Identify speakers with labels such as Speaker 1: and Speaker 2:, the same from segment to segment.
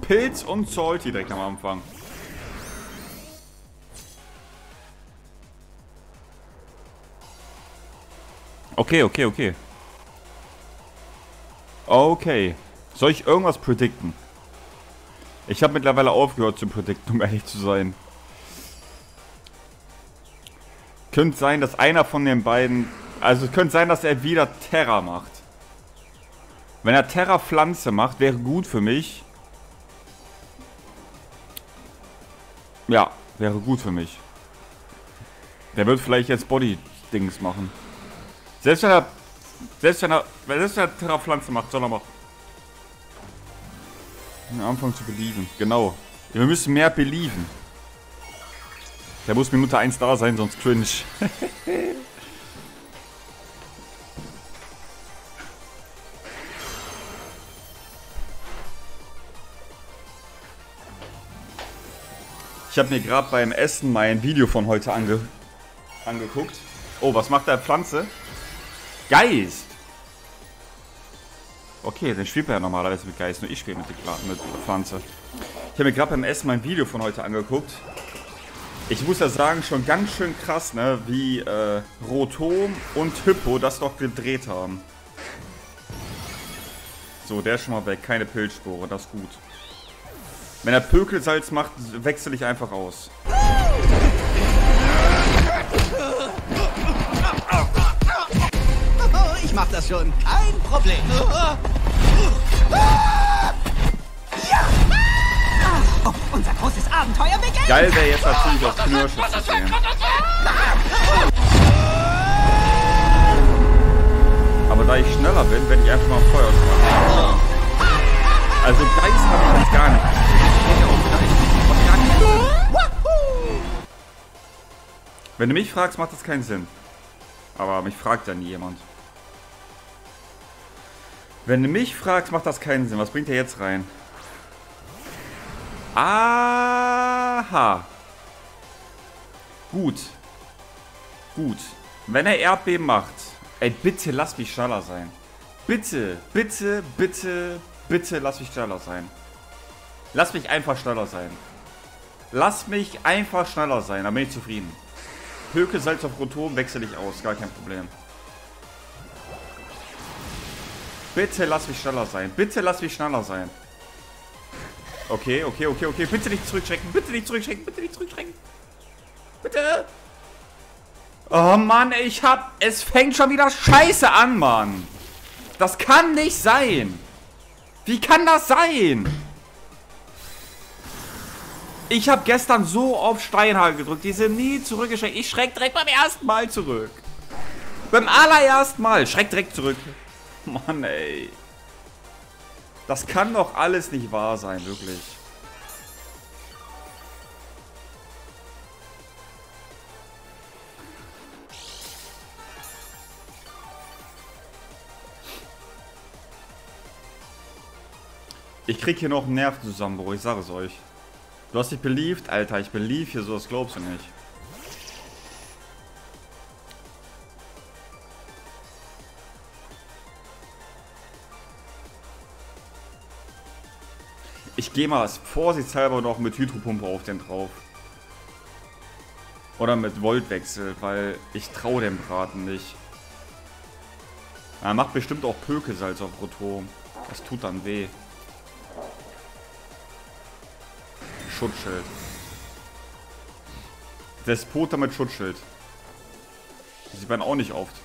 Speaker 1: Pilz und Salty direkt am Anfang. Okay. Okay. Soll ich irgendwas predikten? Ich habe mittlerweile aufgehört zu predikten, um ehrlich zu sein. Könnte sein, dass einer von den beiden... Also es könnte sein, dass er wieder Terra macht. Wenn er Terra Pflanze macht, wäre gut für mich. Ja, wäre gut für mich. Der wird vielleicht jetzt Body-Dings machen. Selbst wenn er Terra Pflanze macht, soll er machen. Anfangen zu believen. Genau. Wir müssen mehr believen. Der muss Minute 1 da sein, sonst cringe. Ich habe mir gerade beim Essen mein Video von heute angeguckt. Oh, was macht der Pflanze? Geist! Okay, dann spielt er ja normalerweise mit Geist, nur ich spiele mit Pflanze. Ich habe mir gerade beim Essen mein Video von heute angeguckt. Ich muss ja sagen, schon ganz schön krass, ne, wie Rotom und Hippo das doch gedreht haben. So, der ist schon mal weg, keine Pilzspore, das ist gut. Wenn er Pökelsalz macht, wechsle ich einfach aus.
Speaker 2: Ich mach das schon, kein Problem. Oh, unser großes Abenteuer beginnt.
Speaker 1: Geil wäre jetzt natürlich auf Knirsche zu sehen. Aber da ich schneller bin, werde ich einfach mal Feuer schmeißen. Also Geist habe ich jetzt gar nicht. Wenn du mich fragst, macht das keinen Sinn. Aber mich fragt ja nie jemand. Wenn du mich fragst, macht das keinen Sinn. Was bringt er jetzt rein? Aha. Gut. Wenn er Erdbeben macht. Ey, bitte lass mich schneller sein. Bitte lass mich schneller sein. Lass mich einfach schneller sein. Dann bin ich zufrieden. Pökelsalz auf Rotom wechsle ich aus. Gar kein Problem. Bitte lass mich schneller sein. Okay. Bitte nicht zurückschrecken. Bitte. Oh Mann, es fängt schon wieder scheiße an, Mann. Das kann nicht sein. Wie kann das sein? Ich habe gestern so auf Steinhagel gedrückt. Die sind nie zurückgeschreckt. Ich schreck direkt beim ersten Mal zurück. Beim allerersten Mal. Schreck direkt zurück. Mann, ey. Das kann doch alles nicht wahr sein, wirklich. Ich krieg hier noch einen Nervenzusammenbruch, ich sage es euch. Du hast dich beliebt? Alter, ich believe hier so, das glaubst du nicht. Ich gehe mal vorsichtshalber noch mit Hydropumpe auf den drauf. Oder mit Voltwechsel, weil ich traue dem Braten nicht. Er macht bestimmt auch Pökelsalz auf Rotom. Das tut dann weh. Schutzschild. Despota mit Schutzschild. Das sieht man auch nicht oft.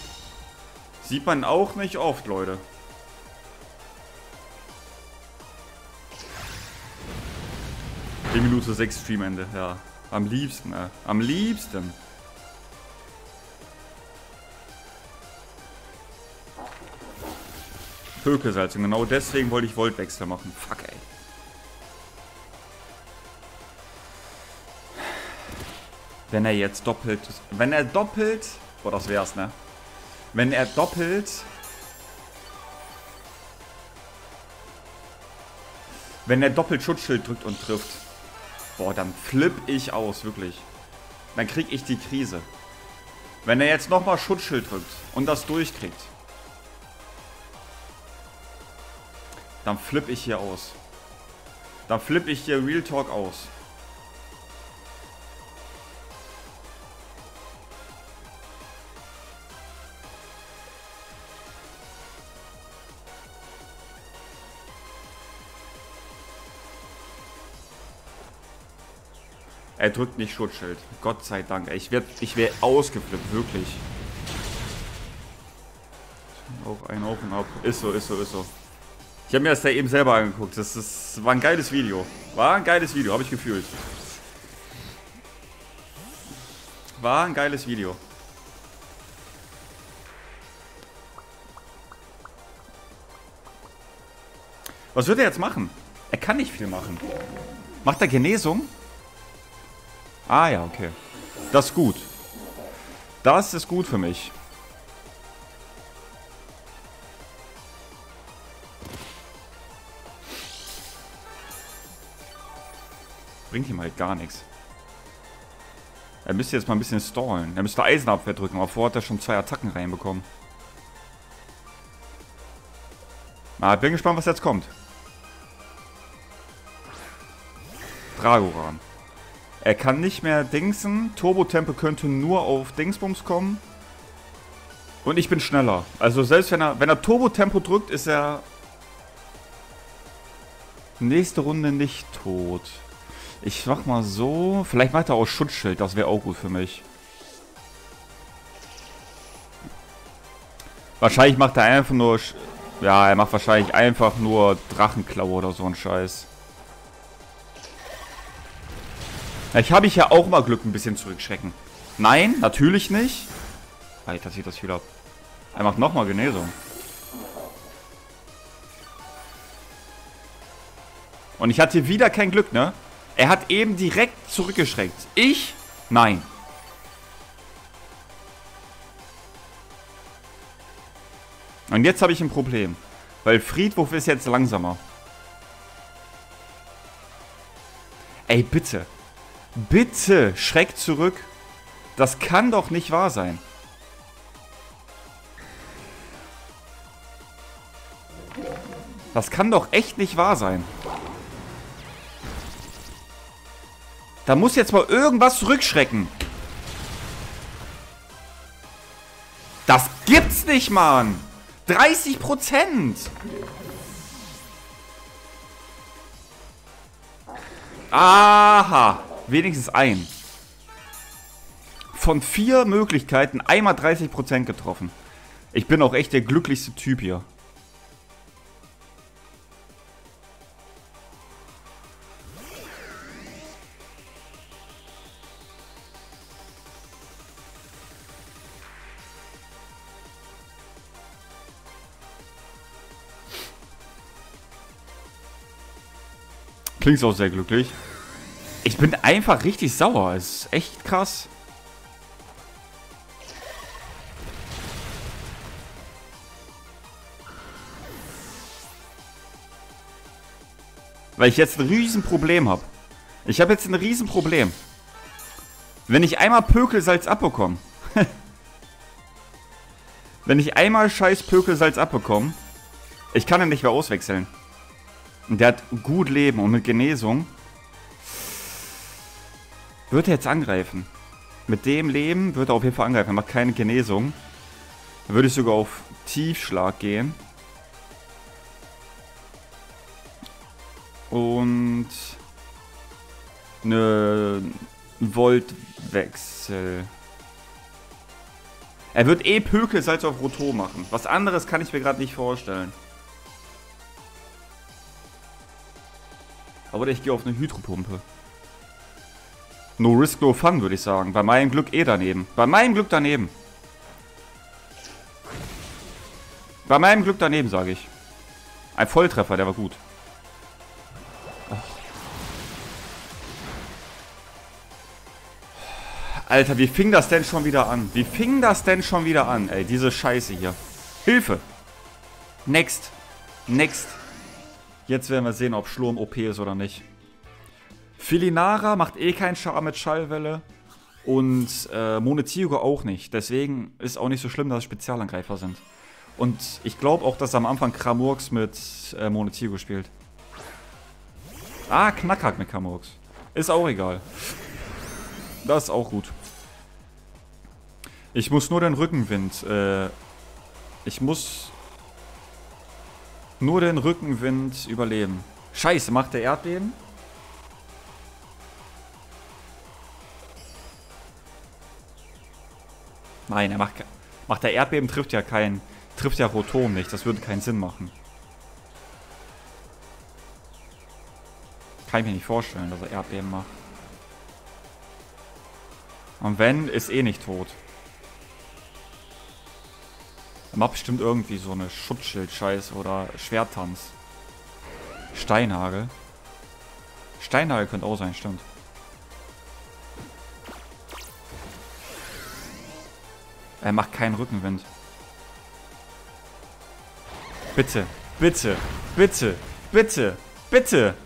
Speaker 1: Leute. Die Minute 6 Streamende, ja. Am liebsten, am liebsten. Pökelsalz, und genau deswegen wollte ich Voltwechsel machen. Fuck, ey. Wenn er jetzt doppelt... Boah, das wär's, ne? Wenn er doppelt... Schutzschild drückt und trifft. Boah, dann flipp ich aus, wirklich. Dann krieg ich die Krise. Wenn er jetzt nochmal Schutzschild drückt und das durchkriegt. Dann flipp ich hier aus. Da flippe ich hier Real Talk aus. Er drückt nicht Schutzschild. Gott sei Dank. Ich wäre ausgeflippt, wirklich. Auch ein Auf und Ab. Ist so, ist so, ist so. Ich habe mir das da eben selber angeguckt. Das war ein geiles Video. War ein geiles Video, habe ich gefühlt. War ein geiles Video. Was wird er jetzt machen? Er kann nicht viel machen. Macht er Genesung? Ah ja, okay. Das ist gut. Das ist gut für mich. Bringt ihm halt gar nichts. Er müsste jetzt mal ein bisschen stallen. Er müsste Eisenabwehr drücken, aber vorher hat er schon 2 Attacken reinbekommen. Na, bin gespannt, was jetzt kommt. Dragoran. Er kann nicht mehr dingsen. Turbo-Tempo könnte nur auf Dingsbums kommen. Und ich bin schneller. Also selbst wenn er Turbo-Tempo drückt, ist er nächste Runde nicht tot. Ich mach mal so. Vielleicht macht er auch Schutzschild. Das wäre auch gut für mich. Wahrscheinlich macht er einfach nur... Ja, er macht wahrscheinlich einfach nur Drachenklaue oder so ein Scheiß. Ich habe ja auch mal Glück, ein bisschen zurückschrecken. Nein, natürlich nicht. Alter, sieht das viel ab. Er macht nochmal Genesung. Und ich hatte wieder kein Glück, ne? Er hat eben direkt zurückgeschreckt. Ich? Nein. Und jetzt habe ich ein Problem. Weil Friedwurf ist jetzt langsamer. Ey, bitte. Bitte, schreck zurück. Das kann doch nicht wahr sein. Das kann doch echt nicht wahr sein. Da muss jetzt mal irgendwas zurückschrecken. Das gibt's nicht, Mann. 30%. Aha. Wenigstens ein. Von 4 Möglichkeiten einmal 30% getroffen. Ich bin auch echt der glücklichste Typ hier. Klingt auch sehr glücklich. Ich bin einfach richtig sauer. Es ist echt krass. Weil ich jetzt ein Riesenproblem habe. Ich habe jetzt ein Riesenproblem. Wenn ich einmal Pökelsalz abbekomme. Wenn ich einmal scheiß Pökelsalz abbekomme. Ich kann ihn nicht mehr auswechseln. Und der hat gut Leben und mit Genesung. Wird er jetzt angreifen? Mit dem Leben wird er auf jeden Fall angreifen. Er macht keine Genesung. Dann würde ich sogar auf Tiefschlag gehen. Und eine Voltwechsel. Er wird eh Pökelsalz auf Roto machen. Was anderes kann ich mir gerade nicht vorstellen. Aber ich gehe auf eine Hydropumpe. No risk, no fun, würde ich sagen. Bei meinem Glück eh daneben. Bei meinem Glück daneben. Bei meinem Glück daneben, sage ich. Ein Volltreffer, der war gut. Oh. Alter, wie fing das denn schon wieder an? Wie fing das denn schon wieder an, ey? Diese Scheiße hier. Hilfe! Next. Next. Jetzt werden wir sehen, ob Schlurm OP ist oder nicht. Filinara macht eh keinen Schaden mit Schallwelle. Und Monetigo auch nicht. Deswegen ist auch nicht so schlimm, dass es Spezialangreifer sind. Und ich glaube auch, dass am Anfang Kramurks mit Monetigo spielt. Ah, Knackhack mit Kamurks. Ist auch egal. Das ist auch gut. Ich muss nur den Rückenwind. Ich muss nur den Rückenwind überleben. Scheiße, macht der Erdbeben? Nein, er macht der Erdbeben, trifft ja Rotom nicht. Das würde keinen Sinn machen. Kann ich mir nicht vorstellen, dass er Erdbeben macht. Und wenn, ist eh nicht tot. Er macht bestimmt irgendwie so eine Schutzschild-Scheiße oder Schwerttanz. Steinhagel. Steinhagel könnte auch sein, stimmt. Er macht keinen Rückenwind. Bitte, bitte, bitte, bitte, bitte.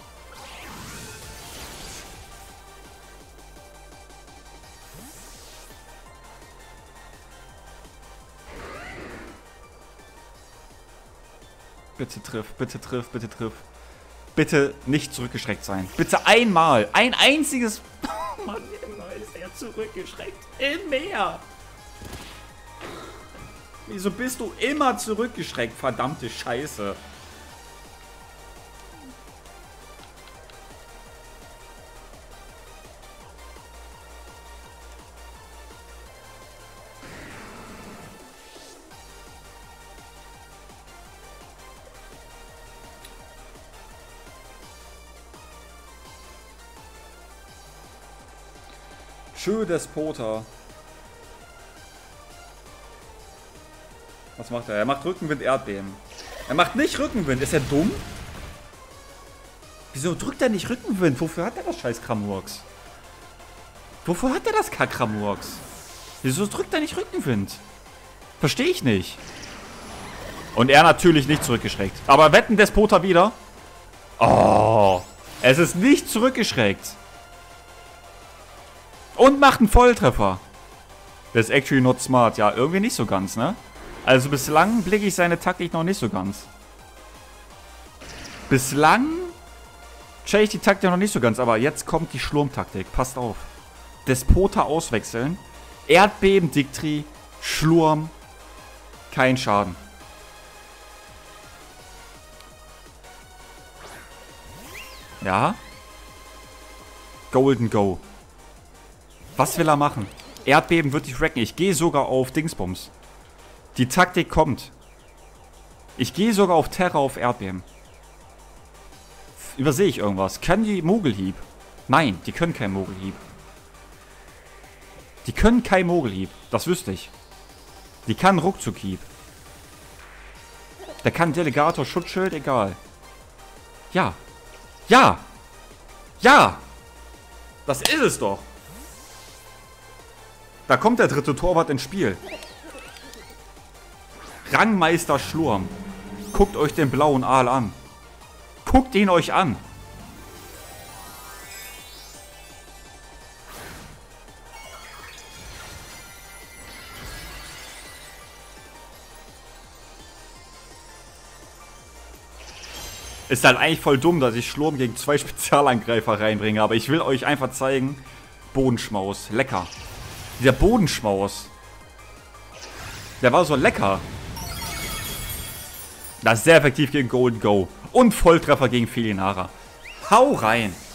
Speaker 1: Bitte triff, bitte triff, bitte triff. Bitte nicht zurückgeschreckt sein. Bitte einmal. Ein einziges... Oh Mann, immer ist er zurückgeschreckt. Immer. Wieso bist du immer zurückgeschreckt? Verdammte Scheiße. Schö Despota. Was macht er? Er macht Rückenwind Erdbeben. Er macht nicht Rückenwind. Ist er dumm? Wieso drückt er nicht Rückenwind? Wofür hat er das scheiß Kramurks? Wofür hat er das Kackramurks? Wieso drückt er nicht Rückenwind? Verstehe ich nicht. Und er natürlich nicht zurückgeschreckt. Aber wetten Despota wieder? Oh. Es ist nicht zurückgeschreckt. Und macht einen Volltreffer. Das ist actually not smart. Ja, irgendwie nicht so ganz, ne? Also bislang blicke ich seine Taktik noch nicht so ganz. Bislang check ich die Taktik noch nicht so ganz. Aber jetzt kommt die Schlurmtaktik. Passt auf. Despota auswechseln. Erdbeben, Diktri, Schlurm. Kein Schaden. Ja. Golden Go. Was will er machen? Erdbeben wird dich wrecken. Ich gehe sogar auf Dingsbums. Die Taktik kommt. Ich gehe sogar auf Terra auf Erdbeben. Übersehe ich irgendwas? Können die Mogelhieb? Nein, die können kein Mogelhieb. Die können kein Mogelhieb. Das wüsste ich. Die kann Ruckzuckhieb. Der kann Delegator, Schutzschild, egal. Ja. Ja. Ja. Das ist es doch. Da kommt der dritte Torwart ins Spiel. Rangmeister Schlurm. Guckt euch den blauen Aal an. Guckt ihn euch an. Ist halt eigentlich voll dumm, dass ich Schlurm gegen 2 Spezialangreifer reinbringe. Aber ich will euch einfach zeigen. Bodenschmaus. Lecker. Dieser Bodenschmaus. Der war so lecker. Das ist sehr effektiv gegen Golden Go. Und Volltreffer gegen Felinara. Hau rein.